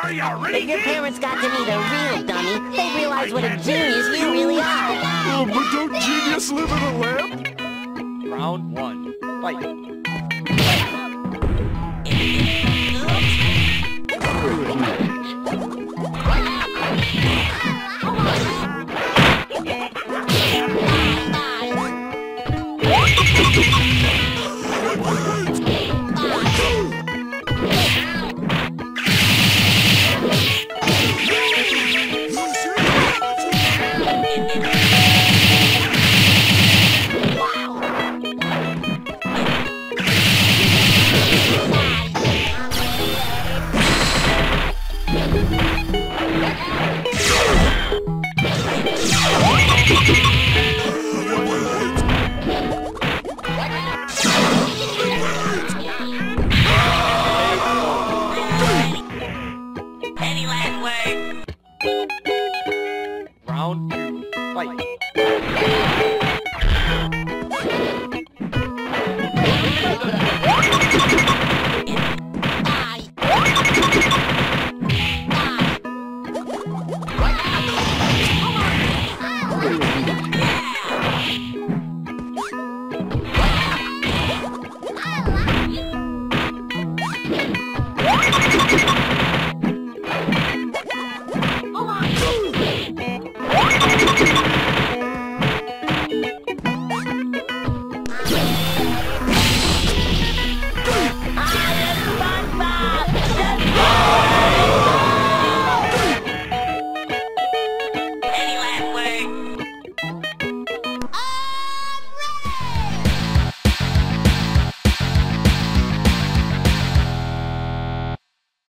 Are you ready? If your parents got to meet a real dummy, they'd realize what a genius you really are. But don't genius live in a lamp? Round 1. Fight.